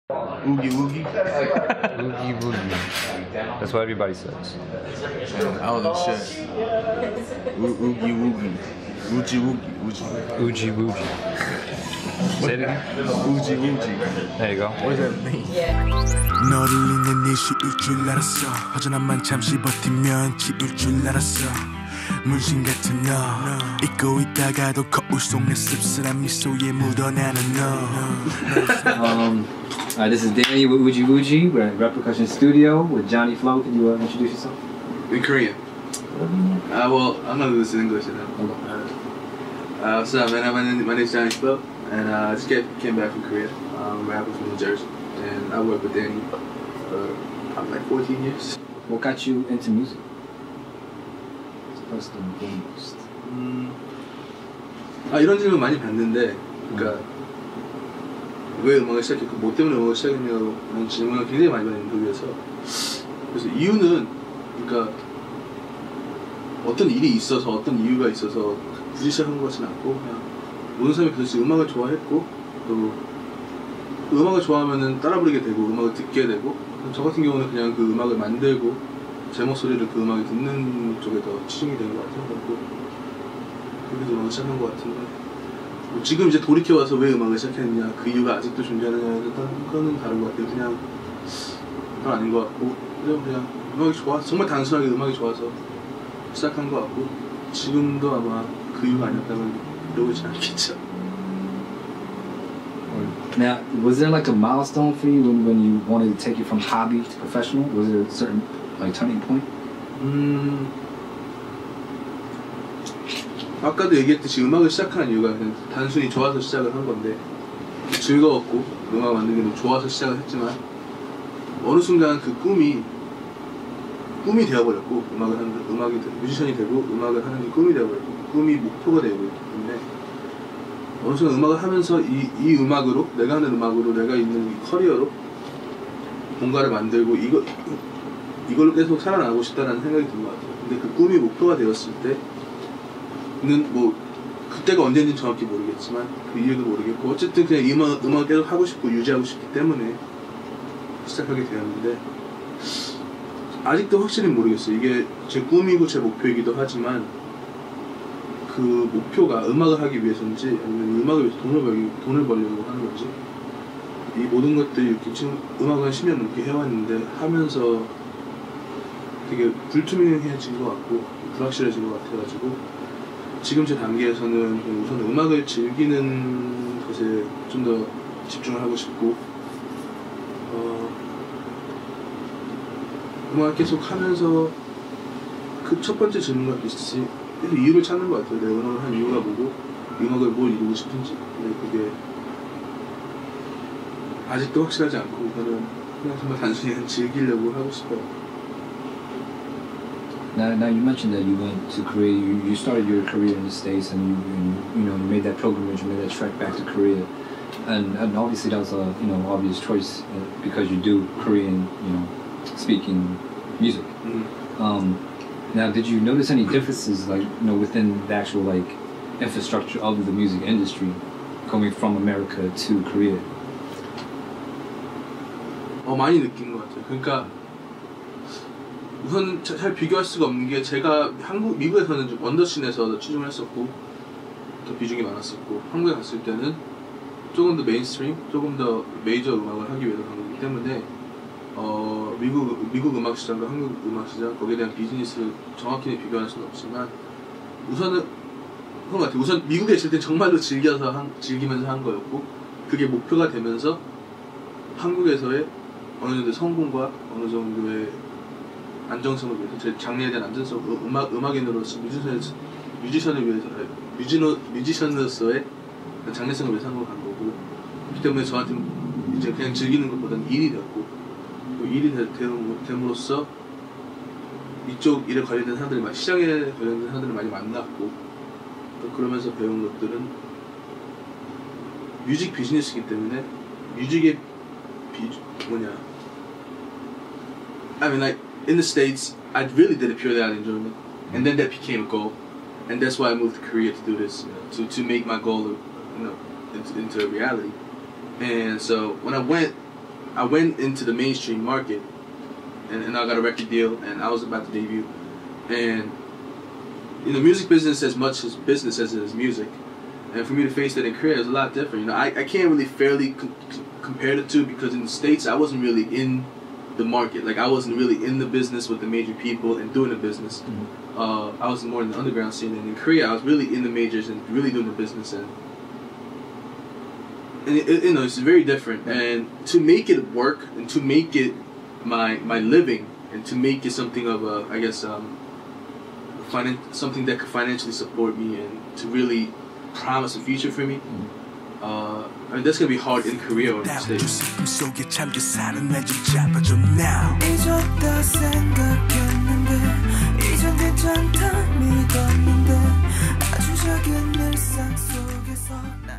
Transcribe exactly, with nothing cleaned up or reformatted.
Oogie woogie. Oogie boogie. That's what everybody says. Oh shit. Oogie woogie. Oogie woogie. Oogie woogie. Say it again. Oogie woogie. There you go. What does that mean? 너를 잊는 네 쉬울 줄 알았어. 허전함만 잠시 버티면 지울 줄 알았어. 문신 같은 너 잊고 있다가도 거울 속 내 씁쓸한 미소에 묻어나는 너. Um, uh, this is Danny with Oogie Woogie. We're at Rep Percussion Studio with Johnny Flo. Can you uh, introduce yourself? In Korean. Uh, well, I'm gonna do this in English now. Uh, uh, what's up, man? My name, my name is Johnny Flo, and uh, I just get, came back from Korea. Um, we're from New Jersey, and I work with Danny for probably like fourteen years. What got you into music? First and foremost. 음, 아 이런 질문 많이 받는데, 그러니까 왜 음악을 시작했고, 뭐 때문에 음악을 시작했냐는 질문을 굉장히 많이 받는 인터뷰에서. 그래서 이유는, 그러니까 어떤 일이 있어서, 어떤 이유가 있어서 굳이 시작한 것 같지는 않고, 그냥 모든 사람이 그렇지 음악을 좋아했고, 또 음악을 좋아하면은 따라 부르게 되고, 음악을 듣게 되고, 저 같은 경우는 그냥 그 음악을 만들고 제 목소리를 그 음악을 듣는 쪽에 더 치중이 된 것 같아요. 그리고 그렇게 음악을 시작한 것 같은데, 뭐 지금 이제 돌이켜와서 왜 음악을 시작했느냐, 그 이유가 아직도 존재하느냐는 그거는 다른 것 같아요. 그냥 그건 아닌 것 같고, 그냥 그냥 음악이 좋아서, 정말 단순하게 음악이 좋아서 시작한 것 같고, 지금도 아마 그 이유가 아니었다면 이러고 있지 않겠죠. Now, was there like a milestone for you when, when you wanted to take it from hobby to professional? Was there a certain like turning point? 음, 아까도 얘기했듯이 음악을 시작한 이유가 그냥 단순히 좋아서 시작을 한 건데, 즐거웠고 음악 만드는 게 좋아서 시작을 했지만 어느 순간 그 꿈이 꿈이 되어버렸고, 음악을 하는 음악이 뮤지션이 되고 음악을 하는 게 꿈이 되어버렸고, 꿈이 목표가 되고 있기 때문에 어느 순간 음악을 하면서 이, 이 음악으로, 내가 하는 음악으로, 내가 있는 이 커리어로 뭔가를 만들고 이거, 이걸로 계속 살아나고 싶다는 생각이 든 것 같아요. 근데 그 꿈이 목표가 되었을 때는 뭐 그때가 언제인지는 정확히 모르겠지만 그 이유도 모르겠고, 어쨌든 그냥 이 음악, 음악을 계속 하고 싶고 유지하고 싶기 때문에 시작하게 되었는데, 아직도 확실히 모르겠어요. 이게 제 꿈이고 제 목표이기도 하지만 그 목표가 음악을 하기 위해서인지 아니면 음악을 위해서 돈을 벌기, 돈을 벌려고 하는 건지, 이 모든 것들이 이렇게 지금 음악을 한 십 년 넘게 해왔는데 하면서 되게 불투명해진 것 같고 불확실해진 것 같아가지고, 지금 제 단계에서는 우선 음악을 즐기는 것에 좀 더 집중을 하고 싶고, 어, 음악을 계속 하면서 그 첫 번째 질문과 비슷이 이유를 찾는 것 같아요. 내가 음악을 한 이유가 뭐고, 음악을 뭘 이루고 싶은지. 근데 그게 아직도 확실하지 않고, 저는 그냥 정말 단순히 즐기려고 하고 싶어요. Now, now you mentioned that you went to Korea. You, you started your career in the States, and you, and, you know, you made that pilgrimage, you made that trek back to Korea, and, and obviously that was a, you know, obvious choice because you do Korean, you know, speaking music. Mm-hmm. Um, now, did you notice any differences, like, you know, within the actual like infrastructure of the music industry, coming from America to Korea? 어, 많이 느낀 것 같아요. 그러니까 우선 잘 비교할 수가 없는 게, 제가 한국, 미국에서는 좀 언더씬에서 취중을 했었고 더 비중이 많았었고, 한국에 갔을 때는 조금 더 메인스트림, 조금 더 메이저 음악을 하기 위해서 간 거기 때문에 어, 미국, 미국 음악 시장과 한국 음악 시장, 거기에 대한 비즈니스를 정확히 비교할 수는 없지만, 우선은 그런 것 같아요. 우선 미국에 있을 때 정말로 즐겨서 한, 즐기면서 한 거였고, 그게 목표가 되면서 한국에서의 어느 정도의 성공과 어느 정도의 안정성을 위해서, 제 장래에 대한 안정성, 음악, 음악인으로서, 뮤지션, 뮤지션을 위해서, 뮤지노, 뮤지션으로서의 장래성을 위해서 한 걸 간 거고, 그렇기 때문에 저한테 이제 그냥 즐기는 것보다는 일이 되었고, 그 일이 됨으로써 이쪽 일에 관련된 사람들이, 시장에 관련된 사람들을 많이 만났고, 또 그러면서 배운 것들은 뮤직 비즈니스이기 때문에 뮤직의 비, 뭐냐, I mean, like, in the States, I really did it purely out of enjoyment, and then that became a goal, and that's why I moved to Korea to do this, you know, to to make my goal, you know, into, into a reality. And so when I went I went into the mainstream market, and, and I got a record deal, and I was about to debut, and in the music business, as much as business as it is music, and for me to face that in Korea is a lot different. You know, I, I can't really fairly com- compare the two because in the States I wasn't really in the market. Like I wasn't really in the business with the major people and doing the business. Mm-hmm. Uh, I was more in the underground scene, and in Korea I was really in the majors and really doing the business. And and it, it, you know, it's very different. And to make it work and to make it my my living and to make it something of a, I guess, um, finan- something that could financially support me and to really promise a future for me. Mm-hmm. uh, I mean, that's gonna be hard in Korea or in the States. 잊었다 생각했는데 이젠 괜찮다 믿었는데 아주 작은 일상 속에서